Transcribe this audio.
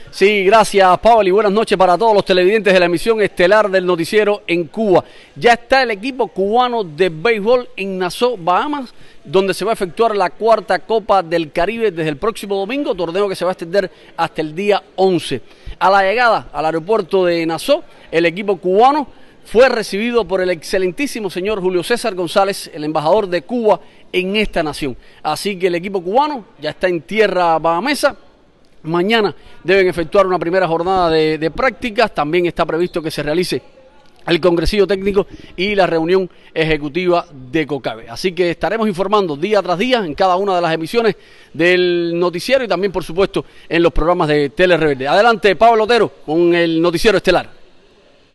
Sí, gracias, Pablo, y buenas noches para todos los televidentes de la emisión estelar del noticiero en Cuba. Ya está el equipo cubano de béisbol en Nassau, Bahamas, donde se va a efectuar la cuarta Copa del Caribe desde el próximo domingo, torneo que se va a extender hasta el día 11. A la llegada al aeropuerto de Nassau, el equipo cubano fue recibido por el excelentísimo señor Julio César González, el embajador de Cuba en esta nación. Así que el equipo cubano ya está en tierra bahamesa. Mañana deben efectuar una primera jornada de prácticas. También está previsto que se realice el congresillo técnico y la reunión ejecutiva de COCABE. Así que estaremos informando día tras día en cada una de las emisiones del noticiero y también, por supuesto, en los programas de Tele Rebelde. Adelante, Pablo Otero, con el noticiero estelar.